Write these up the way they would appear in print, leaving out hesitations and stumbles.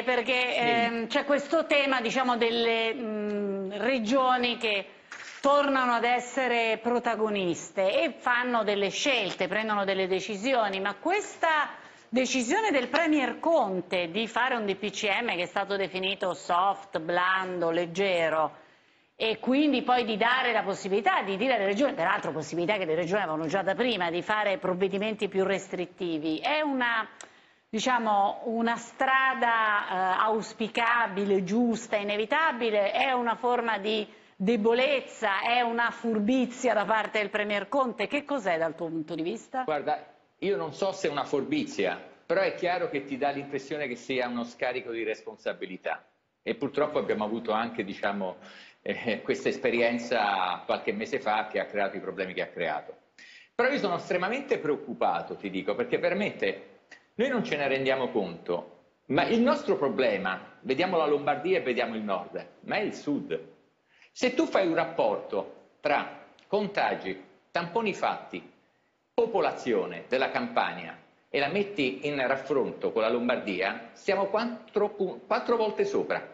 perché c'è questo tema, diciamo, delle regioni che tornano ad essere protagoniste e fanno delle scelte, prendono delle decisioni, ma questa decisione del Premier Conte di fare un DPCM che è stato definito soft, blando, leggero, e quindi poi di dare la possibilità di dire alle regioni, peraltro possibilità che le regioni avevano già da prima, di fare provvedimenti più restrittivi, è una, diciamo, una strada auspicabile, giusta, inevitabile, è una forma di debolezza, è una furbizia da parte del Premier Conte? Che cos'è dal tuo punto di vista? Guarda, io non so se è una furbizia, però è chiaro che ti dà l'impressione che sia uno scarico di responsabilità. E purtroppo abbiamo avuto anche, diciamo, questa esperienza qualche mese fa che ha creato i problemi che ha creato. Però io sono estremamente preoccupato, ti dico, perché veramente noi non ce ne rendiamo conto, ma il nostro problema, vediamo la Lombardia e vediamo il nord, ma è il sud. Se tu fai un rapporto tra contagi, tamponi fatti, popolazione della Campania e la metti in raffronto con la Lombardia, siamo 4 volte sopra.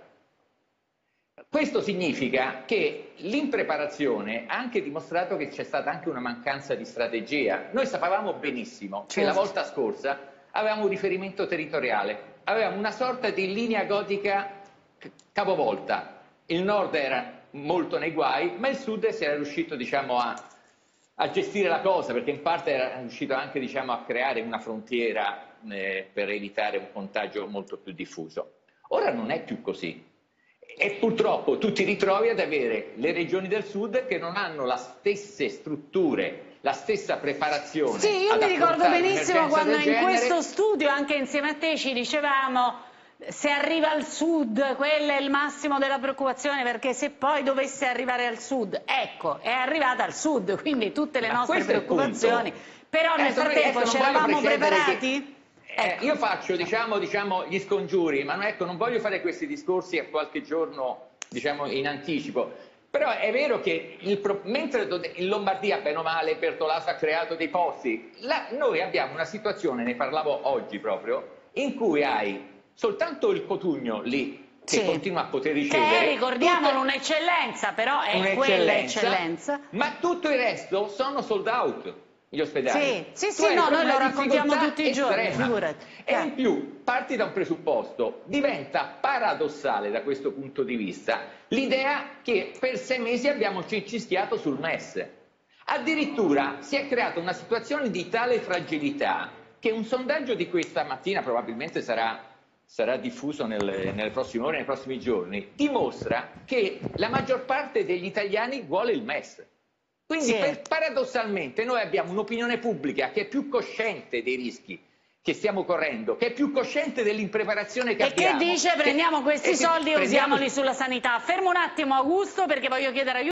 Questo significa che l'impreparazione ha anche dimostrato che c'è stata anche una mancanza di strategia. Noi sapevamo benissimo che la volta scorsa avevamo un riferimento territoriale, avevamo una sorta di linea gotica capovolta. Il nord era molto nei guai, ma il sud si era riuscito, diciamo, a gestire la cosa, perché in parte era riuscito anche, diciamo, a creare una frontiera per evitare un contagio molto più diffuso. Ora non è più così. E purtroppo tu ti ritrovi ad avere le regioni del sud che non hanno le stesse strutture, la stessa preparazione. Sì, io mi ricordo benissimo quando in questo studio, anche insieme a te, ci dicevamo: se arriva al sud, quello è il massimo della preoccupazione, perché se poi dovesse arrivare al sud, ecco, è arrivata al sud, quindi tutte le nostre preoccupazioni. Però nel frattempo ci eravamo preparati? Ecco. Io faccio, diciamo, gli scongiuri, ma ecco, non voglio fare questi discorsi a qualche giorno, diciamo, in anticipo. Però è vero che mentre in Lombardia, bene o male, Bertolaso ha creato dei posti, noi abbiamo una situazione, ne parlavo oggi proprio, in cui hai soltanto il Cotugno lì che continua a poter ricevere. Che ricordiamolo, un'eccellenza, però è quella eccellenza. Ma tutto il resto sono sold out. Gli ospedali. Sì, no, noi lo raccontiamo tutti i giorni, figurati. E in più parti da un presupposto, diventa paradossale da questo punto di vista l'idea che per 6 mesi abbiamo cincischiato sul MES. Addirittura si è creata una situazione di tale fragilità che un sondaggio di questa mattina, probabilmente sarà diffuso nelle prossime ore, nei prossimi giorni, dimostra che la maggior parte degli italiani vuole il MES. Quindi paradossalmente noi abbiamo un'opinione pubblica che è più cosciente dei rischi che stiamo correndo, che è più cosciente dell'impreparazione che abbiamo. E che dice: prendiamo questi soldi e usiamoli sulla sanità. Fermo un attimo, Augusto, perché voglio chiedere aiuto.